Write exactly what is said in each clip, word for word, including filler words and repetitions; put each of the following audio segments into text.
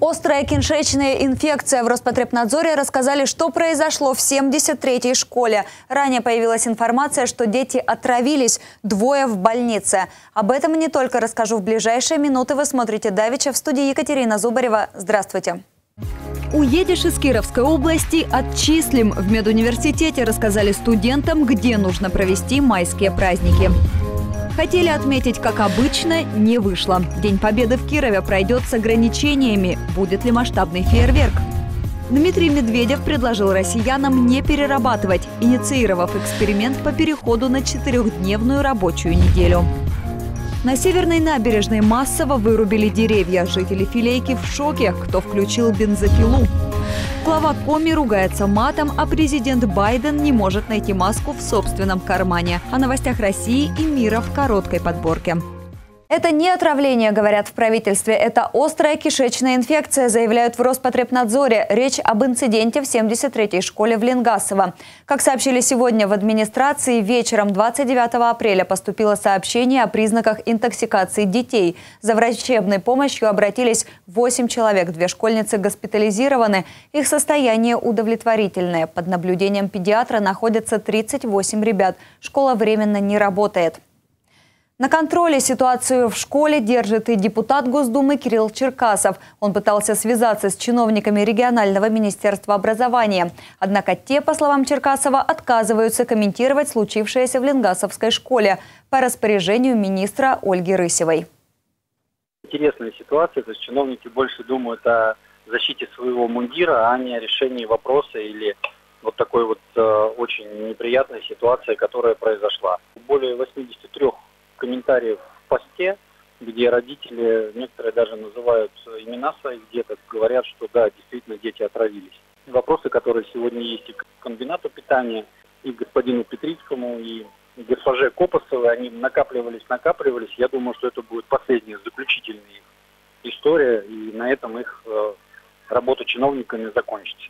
Острая кишечная инфекция. В Роспотребнадзоре рассказали, что произошло в семьдесят третьей школе. Ранее появилась информация, что дети отравились, двое в больнице. Об этом и не только расскажу в ближайшие минуты. Вы смотрите «Давича», в студии Екатерина Зубарева. Здравствуйте. Уедешь из Кировской области – отчислим. В медуниверситете рассказали студентам, где нужно провести майские праздники. Хотели отметить, как обычно, не вышло. День Победы в Кирове пройдет с ограничениями. Будет ли масштабный фейерверк? Дмитрий Медведев предложил россиянам не перерабатывать, инициировав эксперимент по переходу на четырехдневную рабочую неделю. На Северной набережной массово вырубили деревья. Жители Филейки в шоке, кто включил бензопилу. Глава Коми ругается матом, а президент Байден не может найти маску в собственном кармане. О новостях России и мира в короткой подборке. Это не отравление, говорят в правительстве. Это острая кишечная инфекция, заявляют в Роспотребнадзоре. Речь об инциденте в семьдесят третьей школе в Ленгасово. Как сообщили сегодня в администрации, вечером двадцать девятого апреля поступило сообщение о признаках интоксикации детей. За врачебной помощью обратились восемь человек. Две школьницы госпитализированы. Их состояние удовлетворительное. Под наблюдением педиатра находятся тридцать восемь ребят. Школа временно не работает. На контроле ситуацию в школе держит и депутат Госдумы Кирилл Черкасов. Он пытался связаться с чиновниками регионального министерства образования. Однако те, по словам Черкасова, отказываются комментировать случившееся в Ленгасовской школе по распоряжению министра Ольги Рысевой. Интересная ситуация, то есть чиновники больше думают о защите своего мундира, а не о решении вопроса или вот такой вот э, очень неприятной ситуации, которая произошла. Более восьмидесяти трёх комментариев в посте, где родители, некоторые даже называют имена своих деток, говорят, что да, действительно дети отравились. Вопросы, которые сегодня есть и к комбинату питания, и к господину Петрицкому, и госпоже Копосовой, они накапливались, накапливались. Я думаю, что это будет последняя заключительная история, и на этом их э, работа чиновниками закончится.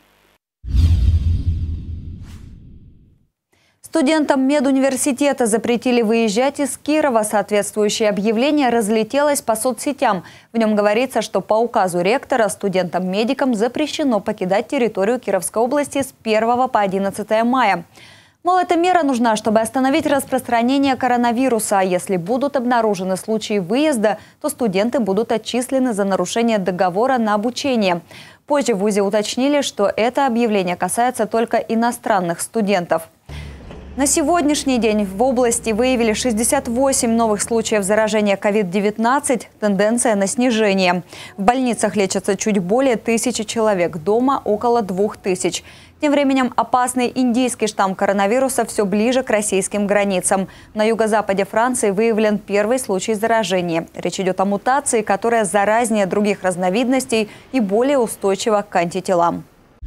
Студентам медуниверситета запретили выезжать из Кирова. Соответствующее объявление разлетелось по соцсетям. В нем говорится, что по указу ректора студентам-медикам запрещено покидать территорию Кировской области с первого по одиннадцатое мая. Мол, эта мера нужна, чтобы остановить распространение коронавируса. А если будут обнаружены случаи выезда, то студенты будут отчислены за нарушение договора на обучение. Позже в ВУЗе уточнили, что это объявление касается только иностранных студентов. На сегодняшний день в области выявили шестьдесят восемь новых случаев заражения ковид девятнадцать. Тенденция на снижение. В больницах лечатся чуть более тысячи человек, дома около двух тысяч. Тем временем опасный индийский штамм коронавируса все ближе к российским границам. На юго-западе Франции выявлен первый случай заражения. Речь идет о мутации, которая заразнее других разновидностей и более устойчива к антителам.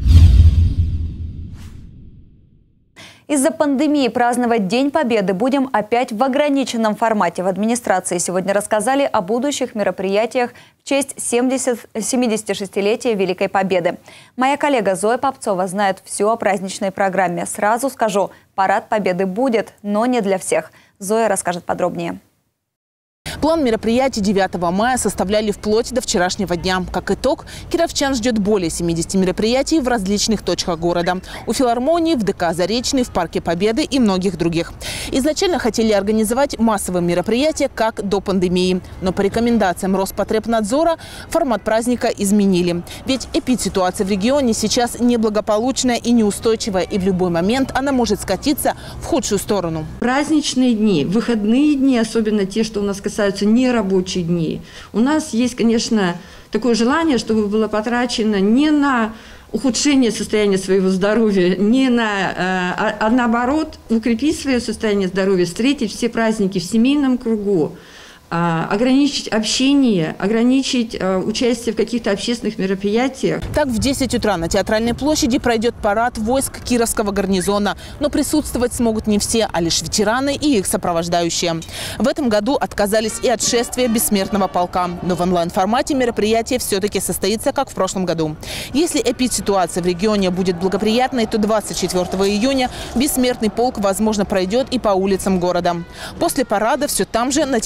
Из-за пандемии праздновать День Победы будем опять в ограниченном формате. В администрации сегодня рассказали о будущих мероприятиях в честь семидесятишестилетия Великой Победы. Моя коллега Зоя Попцова знает все о праздничной программе. Сразу скажу, парад Победы будет, но не для всех. Зоя расскажет подробнее. План мероприятий девятого мая составляли вплоть до вчерашнего дня. Как итог, кировчан ждет более семидесяти мероприятий в различных точках города. У филармонии, в ДК «Заречный», в Парке Победы и многих других. Изначально хотели организовать массовые мероприятия, как до пандемии. Но по рекомендациям Роспотребнадзора формат праздника изменили. Ведь эпидситуация в регионе сейчас неблагополучная и неустойчивая. И в любой момент она может скатиться в худшую сторону. Праздничные дни, выходные дни, особенно те, что у нас касаются нерабочие дни. У нас есть, конечно, такое желание, чтобы было потрачено не на ухудшение состояния своего здоровья, не на, а, а наоборот, укрепить свое состояние здоровья, встретить все праздники в семейном кругу, ограничить общение, ограничить участие в каких-то общественных мероприятиях. Так, в десять утра на Театральной площади пройдет парад войск Кировского гарнизона. Но присутствовать смогут не все, а лишь ветераны и их сопровождающие. В этом году отказались и от шествия бессмертного полка. Но в онлайн-формате мероприятие все-таки состоится, как в прошлом году. Если эпидситуация в регионе будет благоприятной, то двадцать четвёртого июня бессмертный полк, возможно, пройдет и по улицам города. После парада все там же, на Театральной площади,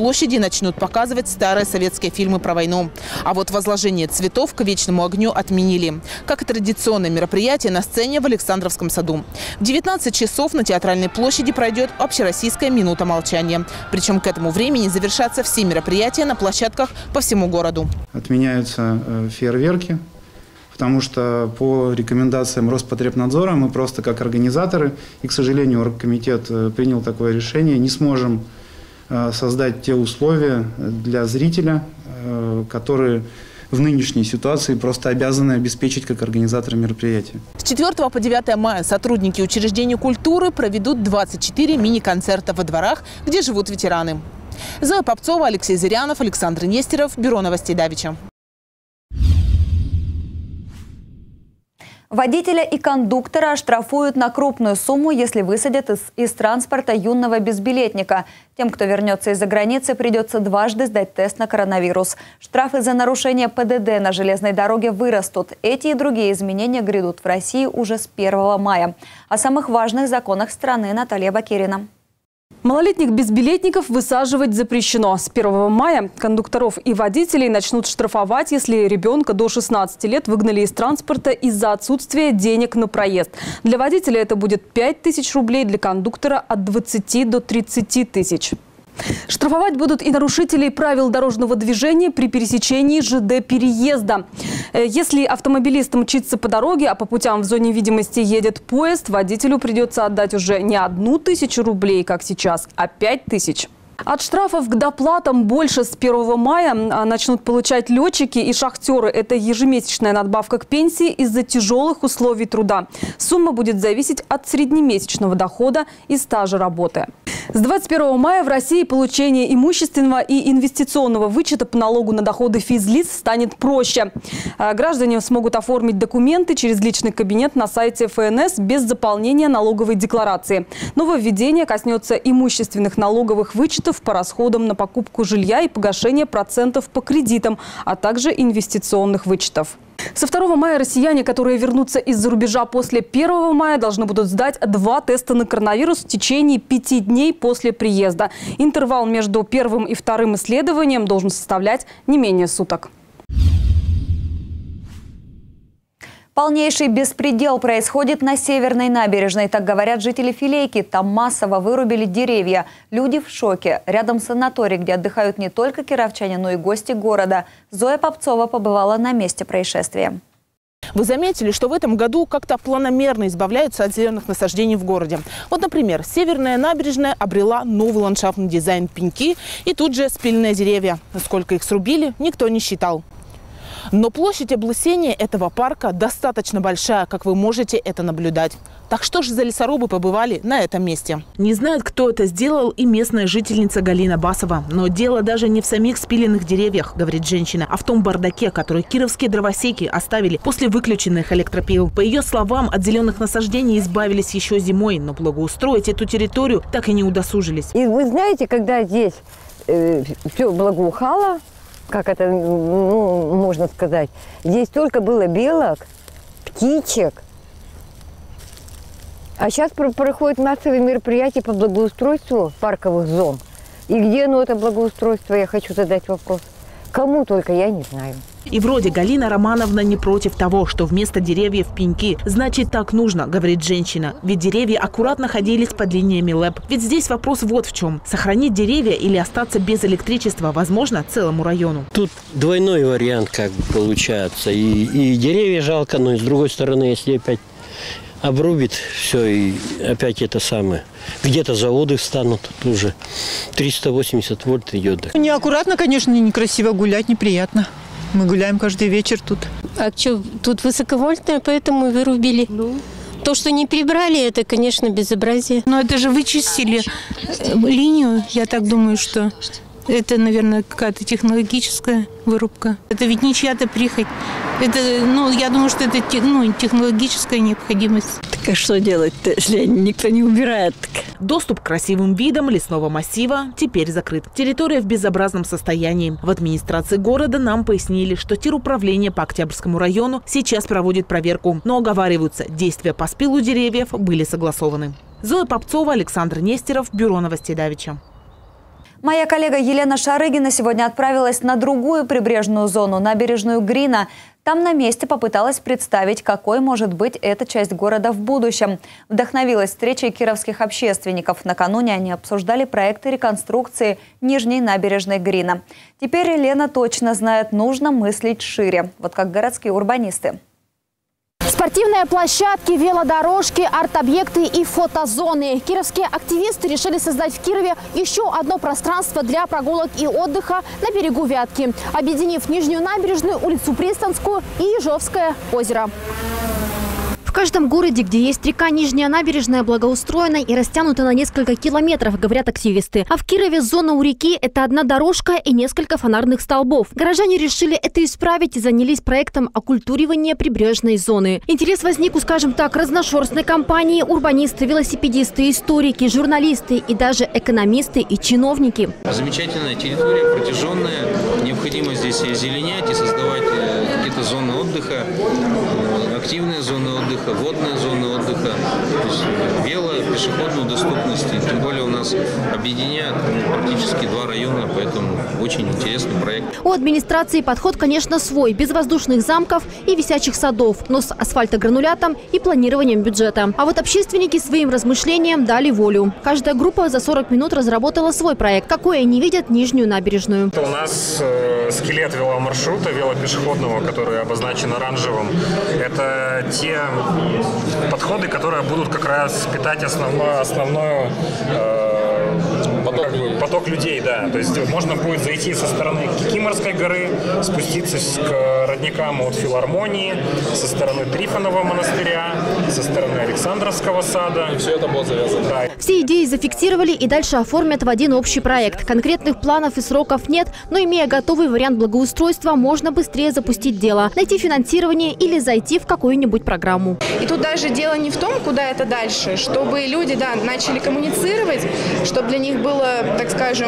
площади начнут показывать старые советские фильмы про войну. А вот возложение цветов к вечному огню отменили. Как и традиционное мероприятие на сцене в Александровском саду. В девятнадцать часов на Театральной площади пройдет общероссийская минута молчания. Причем к этому времени завершатся все мероприятия на площадках по всему городу. Отменяются э, фейерверки. Потому что по рекомендациям Роспотребнадзора мы просто как организаторы, и, к сожалению, оргкомитет принял такое решение, не сможем создать те условия для зрителя, которые в нынешней ситуации просто обязаны обеспечить как организаторы мероприятия. С четвёртого по девятое мая сотрудники учреждений культуры проведут двадцать четыре мини-концерта во дворах, где живут ветераны. Зоя Попцова, Алексей Зырянов, Александр Нестеров. Бюро новостей Давича. Водителя и кондуктора оштрафуют на крупную сумму, если высадят из, из транспорта юного безбилетника. Тем, кто вернется из-за границы, придется дважды сдать тест на коронавирус. Штрафы за нарушение ПДД на железной дороге вырастут. Эти и другие изменения грядут в России уже с первого мая. О самых важных законах страны Наталья Бакирина. Малолетних безбилетников высаживать запрещено. С первого мая кондукторов и водителей начнут штрафовать, если ребенка до шестнадцати лет выгнали из транспорта из-за отсутствия денег на проезд. Для водителя это будет пять тысяч рублей, для кондуктора от двадцати до тридцати тысяч. Штрафовать будут и нарушителей правил дорожного движения при пересечении ЖД-переезда. Если автомобилист мчится по дороге, а по путям в зоне видимости едет поезд, водителю придется отдать уже не одну тысячу рублей, как сейчас, а пять тысяч. От штрафов к доплатам больше. С первого мая начнут получать летчики и шахтеры. Это ежемесячная надбавка к пенсии из-за тяжелых условий труда. Сумма будет зависеть от среднемесячного дохода и стажа работы. С двадцать первого мая в России получение имущественного и инвестиционного вычета по налогу на доходы физлиц станет проще. Граждане смогут оформить документы через личный кабинет на сайте эф эн эс без заполнения налоговой декларации. Нововведение коснется имущественных налоговых вычетов по расходам на покупку жилья и погашение процентов по кредитам, а также инвестиционных вычетов. Со второго мая россияне, которые вернутся из-за рубежа после первого мая, должны будут сдать два теста на коронавирус в течение пяти дней после приезда. Интервал между первым и вторым исследованием должен составлять не менее суток. Полнейший беспредел происходит на Северной набережной. Так говорят жители Филейки. Там массово вырубили деревья. Люди в шоке. Рядом санаторий, где отдыхают не только кировчане, но и гости города. Зоя Попцова побывала на месте происшествия. Вы заметили, что в этом году как-то планомерно избавляются от зеленых насаждений в городе. Вот, например, Северная набережная обрела новый ландшафтный дизайн – пеньки и тут же спиленные деревья. Сколько их срубили, никто не считал. Но площадь облысения этого парка достаточно большая, как вы можете это наблюдать. Так что же за лесорубы побывали на этом месте? Не знает, кто это сделал, и местная жительница Галина Басова. Но дело даже не в самих спиленных деревьях, говорит женщина, а в том бардаке, который кировские дровосеки оставили после выключенных электропил. По ее словам, от зеленых насаждений избавились еще зимой, но благоустроить эту территорию так и не удосужились. И вы знаете, когда здесь э, все благоухало, как это, ну, можно сказать, здесь только было белок, птичек. А сейчас проходят массовые мероприятия по благоустройству парковых зон. И где оно, это благоустройство, я хочу задать вопрос. Кому только, я не знаю. И вроде Галина Романовна не против того, что вместо деревьев пеньки. Значит, так нужно, говорит женщина. Ведь деревья аккуратно ходились под линиями ЛЭП. Ведь здесь вопрос вот в чем. Сохранить деревья или остаться без электричества возможно целому району. Тут двойной вариант как бы получается. И, и деревья жалко, но и с другой стороны, если опять обрубит все и опять это самое. Где-то заводы встанут уже. триста восемьдесят вольт идет. Неаккуратно, конечно, некрасиво гулять, неприятно. Мы гуляем каждый вечер тут. А что, тут высоковольтное, поэтому и вырубили. Ну. То, что не прибрали, это, конечно, безобразие. Но это же вычистили линию, я так думаю, что это, наверное, какая-то технологическая вырубка. Это ведь не чья-то прихоть. Это, ну, я думаю, что это ну, технологическая необходимость. Так а что делать-то, если никто не убирает? Доступ к красивым видам лесного массива теперь закрыт. Территория в безобразном состоянии. В администрации города нам пояснили, что теруправление по Октябрьскому району сейчас проводит проверку. Но оговариваются, действия по спилу деревьев были согласованы. Зоя Попцова, Александр Нестеров, Бюро новостей Давича. Моя коллега Елена Шарыгина сегодня отправилась на другую прибрежную зону, набережную Грина. Там на месте попыталась представить, какой может быть эта часть города в будущем. Вдохновилась встречей кировских общественников. Накануне они обсуждали проекты реконструкции Нижней набережной Грина. Теперь Елена точно знает, нужно мыслить шире, вот как городские урбанисты. Спортивные площадки, велодорожки, арт-объекты и фотозоны. Кировские активисты решили создать в Кирове еще одно пространство для прогулок и отдыха на берегу Вятки, объединив Нижнюю набережную, улицу Пристанскую и Ежовское озеро. В каждом городе, где есть река, Нижняя набережная благоустроена и растянута на несколько километров, говорят активисты. А в Кирове зона у реки – это одна дорожка и несколько фонарных столбов. Горожане решили это исправить и занялись проектом окультуривания прибрежной зоны. Интерес возник у, скажем так, разношерстной компании: урбанисты, велосипедисты, историки, журналисты и даже экономисты и чиновники. Замечательная территория, протяженная. Необходимо здесь и озеленять, и создавать какие-то зоны отдыха, активные зоны отдыха, водная зона отдыха, то есть вело, пешеходную доступность. Тем более у нас объединяет практически два района, поэтому очень интересный проект. У администрации подход, конечно, свой, без воздушных замков и висячих садов, но с асфальтогранулятом и планированием бюджета. А вот общественники своим размышлениям дали волю. Каждая группа за сорок минут разработала свой проект, какой они видят Нижнюю набережную. У нас э, скелет веломаршрута, велопешеходного, который обозначен оранжевым. Это те подходы, которые будут как раз питать основную, основную э, поток, как бы, поток людей. Да. То есть можно будет зайти со стороны Кикиморской горы, спуститься к родникам от филармонии, со стороны Трифонова монастыря, со стороны Александровского сада. И все это будет завязано. Да. Все идеи зафиксировали и дальше оформят в один общий проект. Конкретных планов и сроков нет, но имея готовый вариант благоустройства, можно быстрее запустить дело, найти финансирование или зайти в какую-нибудь программу. И тут даже дело не в том, куда это дальше, чтобы люди, да, начали коммуницировать, чтобы для них было, так скажем,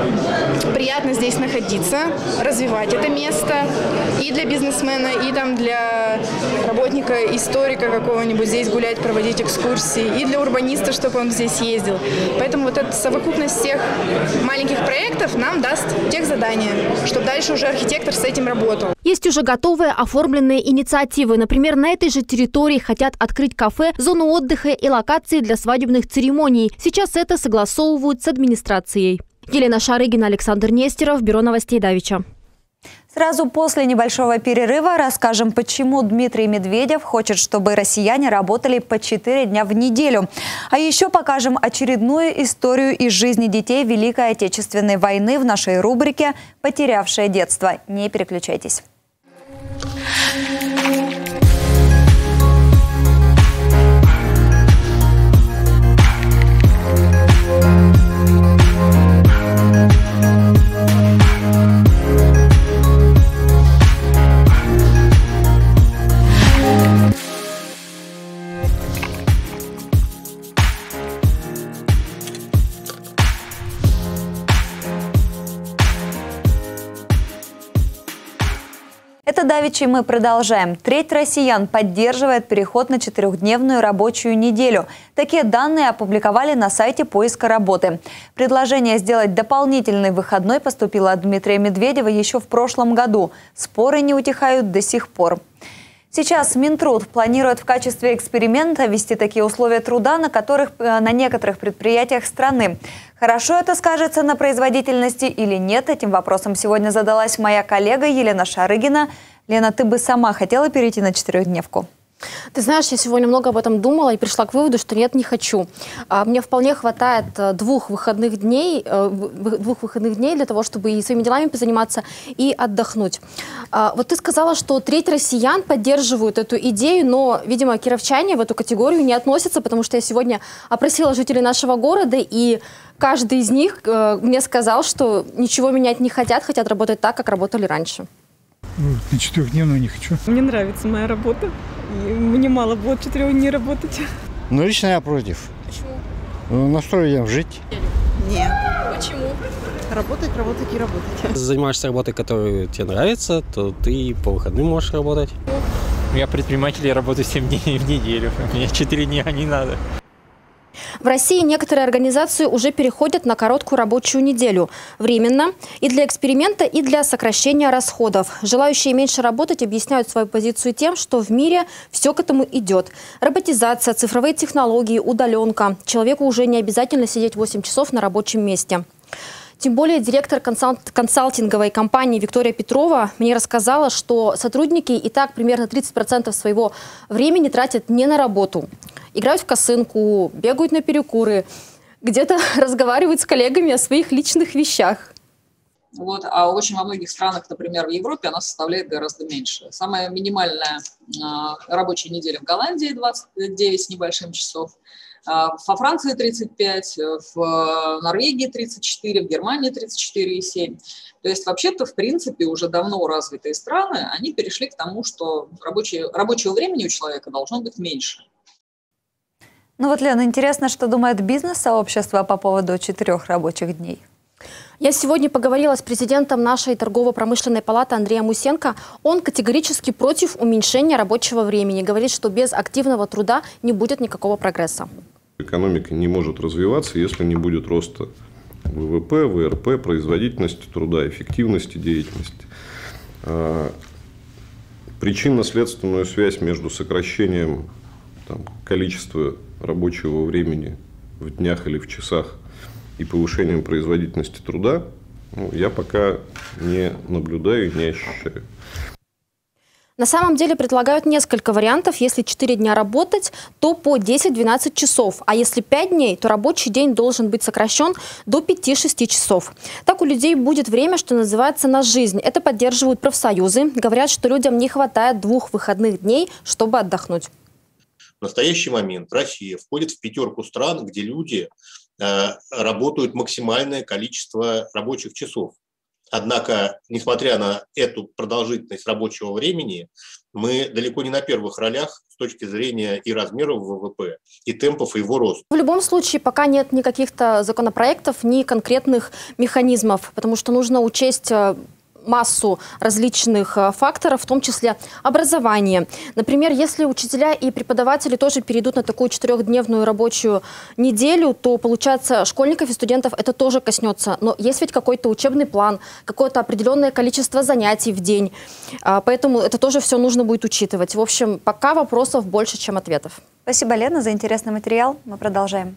приятно здесь находиться, развивать это место и для бизнесмена, и там для работника, историка какого-нибудь здесь гулять, проводить экскурсии, и для урбаниста, чтобы он здесь ездил. Поэтому вот эта совокупность всех маленьких проектов нам даст техзадание, чтобы дальше уже архитектор с этим работал. Есть уже готовые оформленные инициативы. Например, на этой же территории хотят открыть кафе, зону отдыха и локации для свадебных церемоний. Сейчас это согласовывают с администрацией. Елена Шарыгина, Александр Нестеров, Бюро новостей Давича. Сразу после небольшого перерыва расскажем, почему Дмитрий Медведев хочет, чтобы россияне работали по четыре дня в неделю. А еще покажем очередную историю из жизни детей Великой Отечественной войны в нашей рубрике «Потерявшее детство». Не переключайтесь. Это давичи мы продолжаем. Треть россиян поддерживает переход на четырехдневную рабочую неделю. Такие данные опубликовали на сайте поиска работы. Предложение сделать дополнительный выходной поступило от Дмитрия Медведева еще в прошлом году. Споры не утихают до сих пор. Сейчас Минтруд планирует в качестве эксперимента ввести такие условия труда, на которых на некоторых предприятиях страны. Хорошо это скажется на производительности или нет? Этим вопросом сегодня задалась моя коллега Елена Шарыгина. Лена, ты бы сама хотела перейти на четырехдневку? Ты знаешь, я сегодня много об этом думала и пришла к выводу, что нет, не хочу. Мне вполне хватает двух выходных дней, двух выходных дней для того, чтобы и своими делами позаниматься, и отдохнуть. Вот ты сказала, что треть россиян поддерживают эту идею, но, видимо, кировчане в эту категорию не относятся, потому что я сегодня опросила жителей нашего города, и каждый из них мне сказал, что ничего менять не хотят, хотят работать так, как работали раньше. На четырехдневную не хочу. Мне нравится моя работа. И мне мало будет четырех дней работать. Ну, лично я против. Почему? Настроен жить. Нет. Почему? Работать, работать и работать. Занимаешься работой, которая тебе нравится, то ты по выходным можешь работать. Я предприниматель, я работаю семь дней в неделю. Мне четыре дня не надо. В России некоторые организации уже переходят на короткую рабочую неделю. Временно и для эксперимента, и для сокращения расходов. Желающие меньше работать объясняют свою позицию тем, что в мире все к этому идет. Роботизация, цифровые технологии, удаленка. Человеку уже не обязательно сидеть восемь часов на рабочем месте. Тем более директор консалтинговой компании Виктория Петрова мне рассказала, что сотрудники и так примерно тридцать процентов своего времени тратят не на работу. Играют в косынку, бегают на перекуры, где-то разговаривают с коллегами о своих личных вещах. Вот, а очень во многих странах, например, в Европе, она составляет гораздо меньше. Самая минимальная э, рабочая неделя в Голландии двадцать девять с небольшим часов, э, во Франции тридцать пять, в Норвегии тридцать четыре, в Германии тридцать четыре и семь. То есть вообще-то, в принципе, уже давно развитые страны, они перешли к тому, что рабочее, рабочего времени у человека должно быть меньше. Ну вот, Лена, интересно, что думает бизнес-сообщество по поводу четырех рабочих дней? Я сегодня поговорила с президентом нашей торгово-промышленной палаты Андреем Усенко. Он категорически против уменьшения рабочего времени. Говорит, что без активного труда не будет никакого прогресса. Экономика не может развиваться, если не будет роста ВВП, ВРП, производительности труда, эффективности деятельности. Причинно-следственную связь между сокращением там, количества рабочего времени в днях или в часах и повышением производительности труда, ну, я пока не наблюдаю и не ощущаю. На самом деле предлагают несколько вариантов. Если четыре дня работать, то по десять-двенадцать часов. А если пять дней, то рабочий день должен быть сокращен до пяти-шести часов. Так у людей будет время, что называется, на жизнь. Это поддерживают профсоюзы. Говорят, что людям не хватает двух выходных дней, чтобы отдохнуть. В настоящий момент Россия входит в пятерку стран, где люди э, работают максимальное количество рабочих часов. Однако, несмотря на эту продолжительность рабочего времени, мы далеко не на первых ролях с точки зрения и размеров ВВП, и темпов его роста. В любом случае, пока нет ни каких-то законопроектов, ни конкретных механизмов, потому что нужно учесть массу различных факторов, в том числе образование. Например, если учителя и преподаватели тоже перейдут на такую четырехдневную рабочую неделю, то, получается, школьников и студентов это тоже коснется. Но есть ведь какой-то учебный план, какое-то определенное количество занятий в день. Поэтому это тоже все нужно будет учитывать. В общем, пока вопросов больше, чем ответов. Спасибо, Лена, за интересный материал. Мы продолжаем.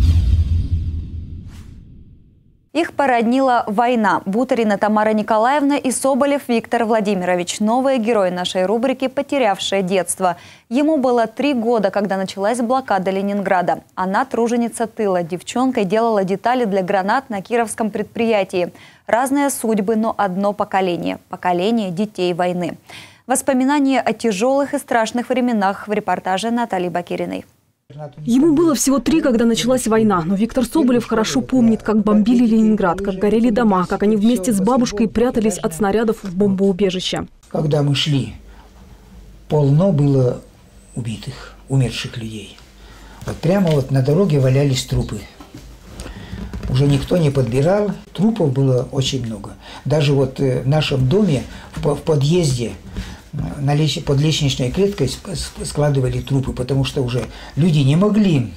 Их породнила война. Бутарина Тамара Николаевна и Соболев Виктор Владимирович. Новые герои нашей рубрики «Потерявшее детство». Ему было три года, когда началась блокада Ленинграда. Она труженица тыла. Девчонкой делала детали для гранат на кировском предприятии. Разные судьбы, но одно поколение. Поколение детей войны. Воспоминания о тяжелых и страшных временах в репортаже Натальи Бакириной. Ему было всего три, когда началась война, но Виктор Соболев хорошо помнит, как бомбили Ленинград, как горели дома, как они вместе с бабушкой прятались от снарядов в бомбоубежище. Когда мы шли, полно было убитых, умерших людей. Вот прямо вот на дороге валялись трупы. Уже никто не подбирал, трупов было очень много. Даже вот в нашем доме, в подъезде, под лестничной клеткой складывали трупы, потому что уже люди не могли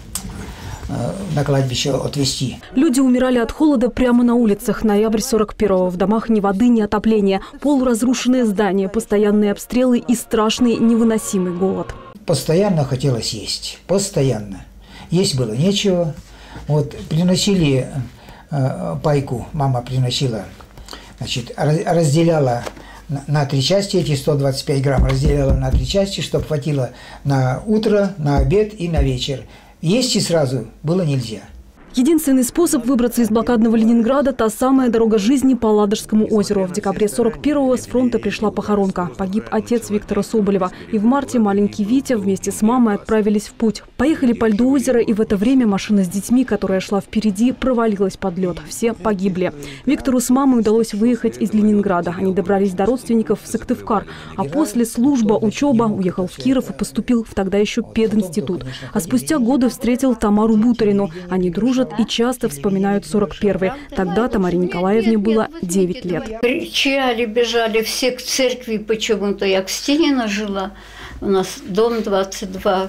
на кладбище отвезти. Люди умирали от холода прямо на улицах. Ноябрь сорок первого. В домах ни воды, ни отопления. Полуразрушенные здания, постоянные обстрелы и страшный невыносимый голод. Постоянно хотелось есть. Постоянно. Есть было нечего. Вот приносили э, пайку, мама приносила, значит, разделяла на три части, эти сто двадцать пять грамм разделяла на три части, чтобы хватило на утро, на обед и на вечер. Есть и сразу было нельзя. Единственный способ выбраться из блокадного Ленинграда – та самая дорога жизни по Ладожскому озеру. В декабре сорок первого с фронта пришла похоронка. Погиб отец Виктора Соболева. И в марте маленький Витя вместе с мамой отправились в путь. Поехали по льду озера, и в это время машина с детьми, которая шла впереди, провалилась под лед. Все погибли. Виктору с мамой удалось выехать из Ленинграда. Они добрались до родственников в Сыктывкар. А после служба, учеба, уехал в Киров и поступил в тогда еще пединститут. А спустя годы встретил Тамару Бутарину. Они дружат и часто вспоминают сорок первый. Тогда Тамаре Николаевне было девять лет. Кричали, бежали все к церкви почему-то. Я к Стенина жила, у нас дом двадцать два.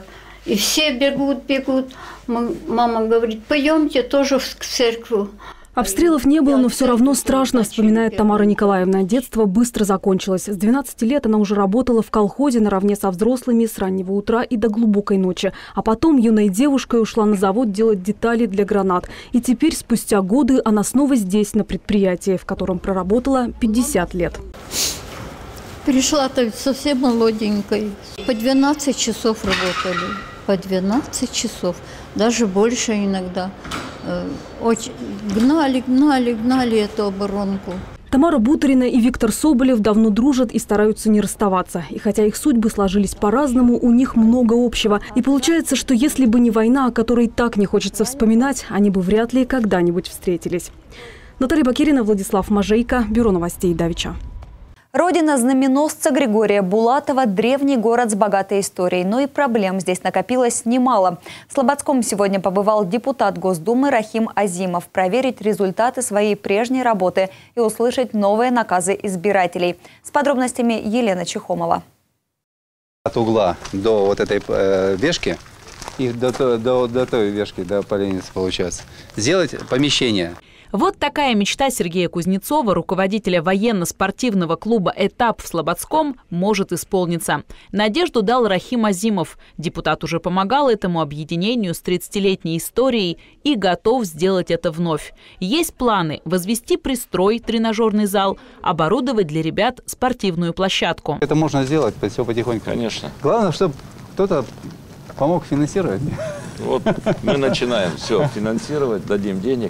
И все бегут, бегут. Мама говорит, пойдемте тоже в церковь. Обстрелов не было, но все равно страшно, вспоминает Тамара Николаевна. Детство быстро закончилось. С двенадцати лет она уже работала в колхозе наравне со взрослыми с раннего утра и до глубокой ночи. А потом юной девушкой ушла на завод делать детали для гранат. И теперь, спустя годы, она снова здесь, на предприятии, в котором проработала пятьдесят лет. Пришла-то совсем молоденькой. По двенадцать часов работали. По двенадцать часов. Даже больше иногда. Очень гнали, гнали, гнали эту оборонку. Тамара Бутарина и Виктор Соболев давно дружат и стараются не расставаться. И хотя их судьбы сложились по-разному, у них много общего. И получается, что если бы не война, о которой так не хочется вспоминать, они бы вряд ли когда-нибудь встретились. Наталья Бакирина, Владислав Мажейко, Бюро новостей Давича. Родина знаменосца Григория Булатова – древний город с богатой историей. Но и проблем здесь накопилось немало. В Слободском сегодня побывал депутат Госдумы Рахим Азимов. Проверить результаты своей прежней работы и услышать новые наказы избирателей. С подробностями Елена Чехомова. От угла до вот этой э, вешки и до, до, до той вешки, до поленницы получается, сделать помещение. Вот такая мечта Сергея Кузнецова, руководителя военно-спортивного клуба «Этап» в Слободском, может исполниться. Надежду дал Рахим Азимов. Депутат уже помогал этому объединению с тридцатилетней историей и готов сделать это вновь. Есть планы возвести пристрой, тренажерный зал, оборудовать для ребят спортивную площадку. Это можно сделать, все потихоньку. Конечно. Главное, чтобы кто-то помог финансировать. Вот мы начинаем все финансировать, дадим денег.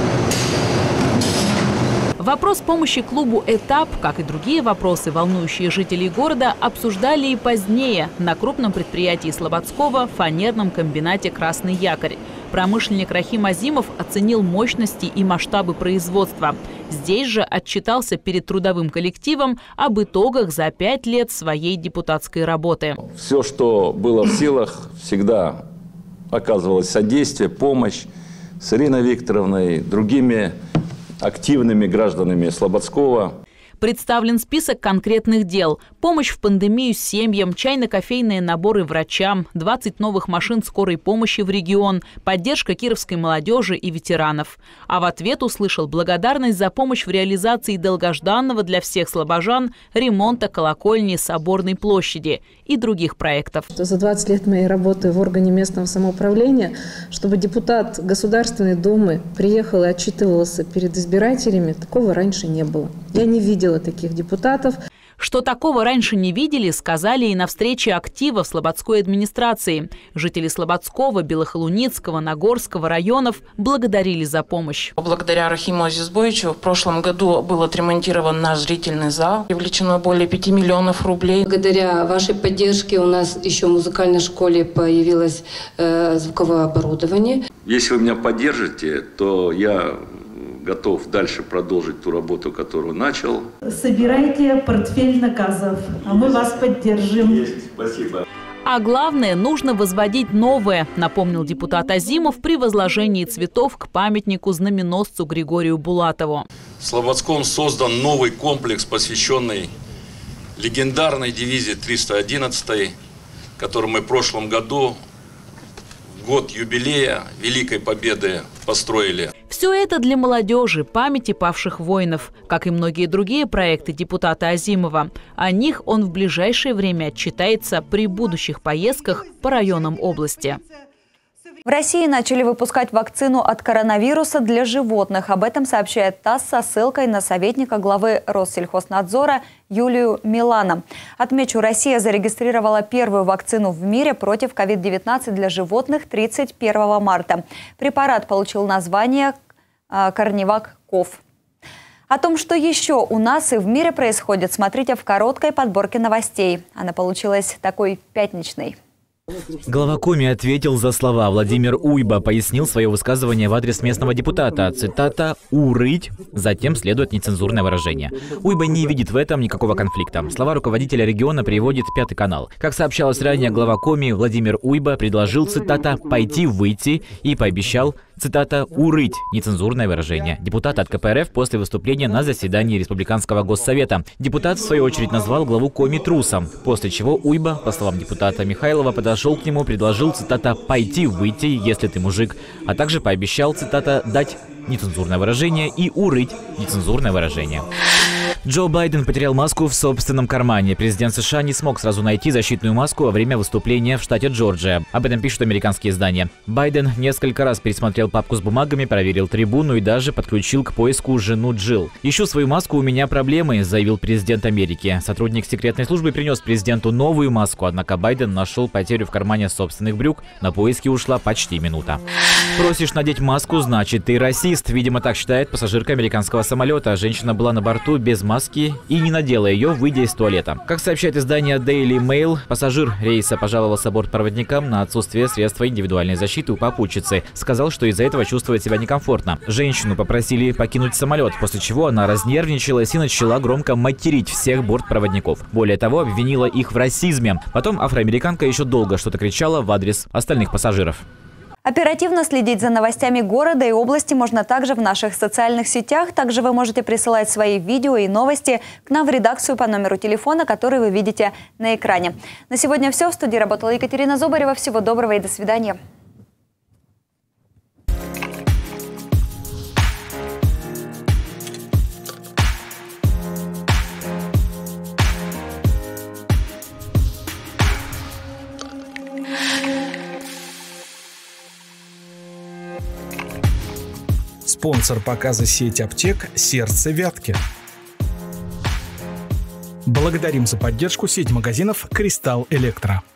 Вопрос помощи клубу «Этап», как и другие вопросы, волнующие жителей города, обсуждали и позднее на крупном предприятии Слободского фанерном комбинате «Красный якорь». Промышленник Рахим Азимов оценил мощности и масштабы производства. Здесь же отчитался перед трудовым коллективом об итогах за пять лет своей депутатской работы. Все, что было в силах, всегда оказывалось содействие, помощь с Ириной Викторовной, другими активными гражданами Слободского. Представлен список конкретных дел. Помощь в пандемию семьям, чайно-кофейные наборы врачам, двадцать новых машин скорой помощи в регион, поддержка кировской молодежи и ветеранов. А в ответ услышал благодарность за помощь в реализации долгожданного для всех слобожан ремонта колокольни Соборной площади и других проектов. За двадцать лет моей работы в органе местного самоуправления, чтобы депутат Государственной Думы приехал и отчитывался перед избирателями, такого раньше не было. Я не видела таких депутатов. Что такого раньше не видели, сказали и на встрече актива в Слободской администрации. Жители Слободского, Белохолуницкого, Нагорского районов благодарили за помощь. Благодаря Рахиму Азизбоевичу в прошлом году был отремонтирован наш зрительный зал. Привлечено более пяти миллионов рублей. Благодаря вашей поддержке у нас еще в музыкальной школе появилось э, звуковое оборудование. Если вы меня поддержите, то я готов дальше продолжить ту работу, которую начал. Собирайте портфель наказов, а мы вас поддержим. Есть, спасибо. А главное, нужно возводить новое, напомнил депутат Азимов при возложении цветов к памятнику знаменосцу Григорию Булатову. В Слободском создан новый комплекс, посвященный легендарной дивизии триста одиннадцатой, которую мы в прошлом году, в год юбилея Великой Победы, построили. Все это для молодежи, памяти павших воинов, как и многие другие проекты депутата Азимова. О них он в ближайшее время отчитается при будущих поездках по районам области. В России начали выпускать вакцину от коронавируса для животных. Об этом сообщает ТАСС со ссылкой на советника главы Россельхознадзора Юлию Милана. Отмечу, Россия зарегистрировала первую вакцину в мире против ковид девятнадцать для животных тридцать первого марта. Препарат получил название Корневак-Ков. О том, что еще у нас и в мире происходит, смотрите в короткой подборке новостей. Она получилась такой пятничной. Глава Коми ответил за слова. Владимир Уйба пояснил свое высказывание в адрес местного депутата. Цитата «урыть», затем следует нецензурное выражение. Уйба не видит в этом никакого конфликта. Слова руководителя региона приводит Пятый канал. Как сообщалось ранее, глава Коми Владимир Уйба предложил, цитата, «пойти, выйти» и пообещал Цитата «урыть» – нецензурное выражение. Депутат от ка пэ эр эф после выступления на заседании Республиканского госсовета. Депутат, в свою очередь, назвал главу Коми трусом, после чего Уйба, по словам депутата Михайлова, подошел к нему, предложил, цитата «пойти, выйти, если ты мужик», а также пообещал, цитата «дать нецензурное выражение» и «урыть» – нецензурное выражение. Джо Байден потерял маску в собственном кармане. Президент США не смог сразу найти защитную маску во время выступления в штате Джорджия. Об этом пишут американские издания. Байден несколько раз пересмотрел папку с бумагами, проверил трибуну и даже подключил к поиску жену Джилл. «Ищу свою маску, у меня проблемы», — заявил президент Америки. Сотрудник секретной службы принес президенту новую маску, однако Байден нашел потерю в кармане собственных брюк. На поиски ушла почти минута. Просишь надеть маску, значит ты расист. Видимо, так считает пассажирка американского самолета. Женщина была на борту без маски и не надела ее, выйдя из туалета. Как сообщает издание Daily Mail, пассажир рейса пожаловался бортпроводникам на отсутствие средства индивидуальной защиты у попутчицы. Сказал, что из-за этого чувствует себя некомфортно. Женщину попросили покинуть самолет, после чего она разнервничалась и начала громко материть всех бортпроводников. Более того, обвинила их в расизме. Потом афроамериканка еще долго что-то кричала в адрес остальных пассажиров. Оперативно следить за новостями города и области можно также в наших социальных сетях. Также вы можете присылать свои видео и новости к нам в редакцию по номеру телефона, который вы видите на экране. На сегодня все. В студии работала Екатерина Зубарева. Всего доброго и до свидания. Спонсор показа сеть аптек «Сердце Вятки». Благодарим за поддержку сеть магазинов «Кристалл Электро».